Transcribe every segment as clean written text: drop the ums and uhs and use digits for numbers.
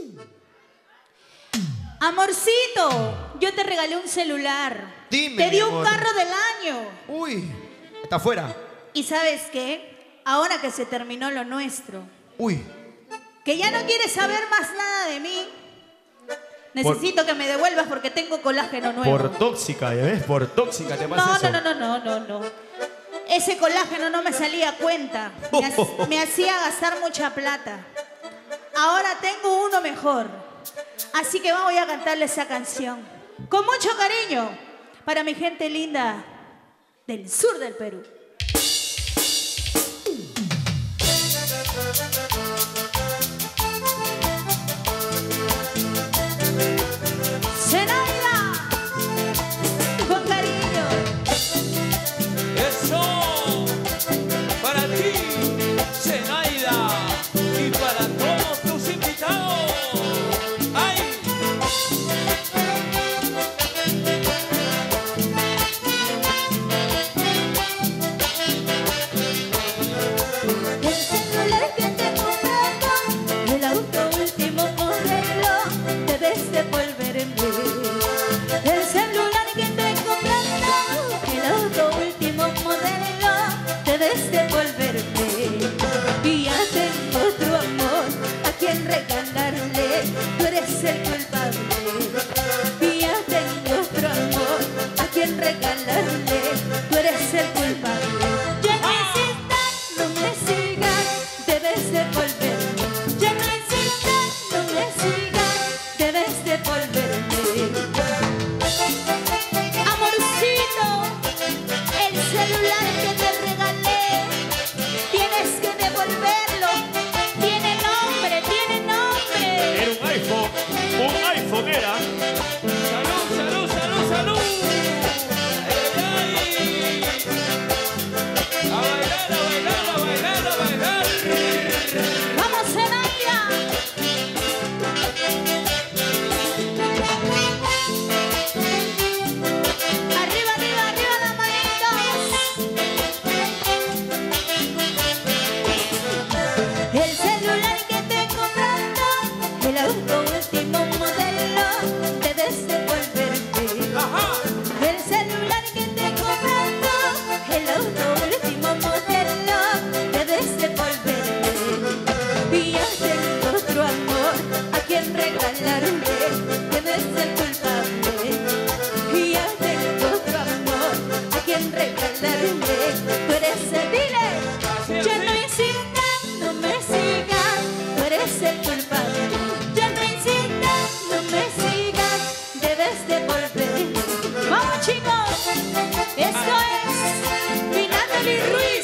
Amorcito, yo te regalé un celular. Dime, te di mi un amor. carro del año. Uy, está afuera. ¿Y sabes qué? Ahora que se terminó lo nuestro, Uy, que ya no quieres saber más nada de mí, necesito que me devuelvas porque tengo colágeno nuevo. por tóxica, ¿ya ves? Por tóxica te pasa eso. No. Ese colágeno no me salía a cuenta. Me hacía gastar mucha plata. Ahora tengo uno mejor. Así que voy a cantarle esa canción. Con mucho cariño. Para mi gente linda del sur del Perú. Zenaida, con cariño. Eso, para ti, Zenaida, y para todos tus invitados. ¡Ay! El celular que te comprando, el auto último modelo, debes devolverme. El celular que te comprando, el auto último modelo, debes devolverme. Y ya tengo otro amor a quien regalarle, tú eres el culpable. Y ya tengo otro amor a quien regalarle, tú eres el culpable. Ya no insistas, no me sigas, debes devolverme. Ya no insistas, no me sigas, debes devolverme. Amorcito, el celular que te regalé, tienes que devolverlo. Tiene nombre, tiene nombre. Era un iPhone era. ¡Salud, salud, salud, salud! ¡Ay, ay! ¡A bailar, a bailar, a bailar, a bailar! ¡Vamos, Zenaida! Arriba, arriba, arriba las manitos. El celular que te comprando, el auto último modelo, debes devolverme. ¡Ajá! El celular que te comprando, el auto último modelo, debes devolverme. Y ya tengo otro amor a quien regalarle, debes ser culpable. Y ya tengo otro amor a quien regalarle, tú eres el dile. Ya no insistas, no me sigas, tú eres el culpable. Ya no insistas, no me sigas, debes devolverme. Vamos, chicos, esto es Anthony Ruiz.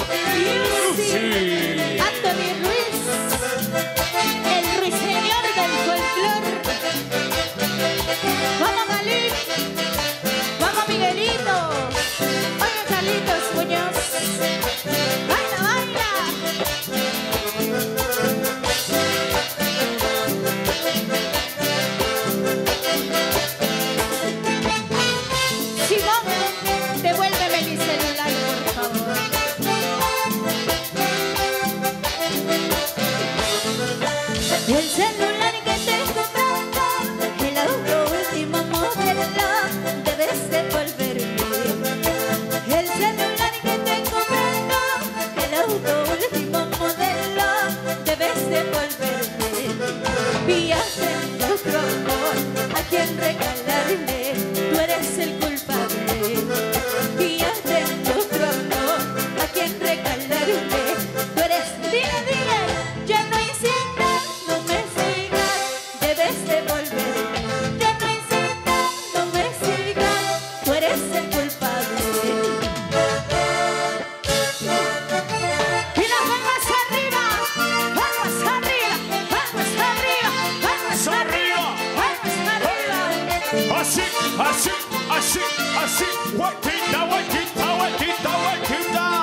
Music. Anthony Ruiz, el ruiseñor del folclor. Vamos, Galí, vamos, Miguelito. Oye, Carlitos Muñoz, baila, baila. Simón, devuélveme mi celular, por favor. El celular que te comprando, el auto último modelo, debes devolverme. El celular que te comprando, el auto último modelo, debes devolverme. Y ya tengo otro amor a quien regalarle, tú eres el culpable. Y ya tengo otro amor a quien regalarle, tú eres, dile, dile. Ya no insistas, no me sigas, debes devolverme. Ya no insistas, no me sigas, tú eres el culpable. Y las palmas arriba, palmas arriba, palmas arriba, palmas arriba, palmas arriba. Así, así, así, así. Huequita, huequita, huequita, huequita.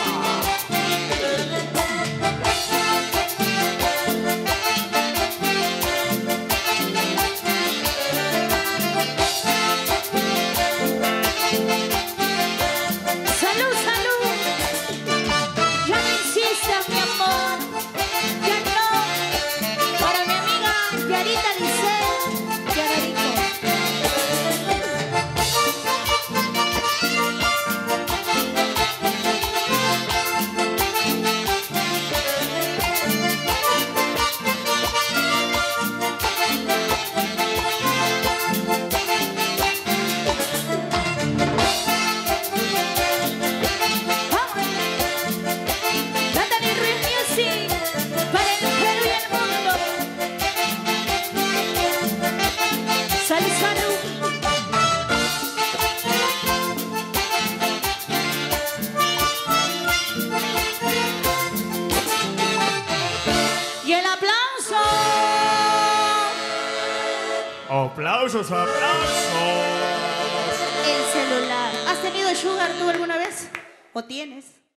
Salud, salud. Ya no insistas, mi amor. Ya no. Para mi amiga Señorita Lisette Llanarico. Natalie Real Music para el Perú y el mundo. Salud, salud. Y el aplauso. Aplausos, aplausos. El celular. ¿Has tenido sugar tú alguna vez? ¿O tienes?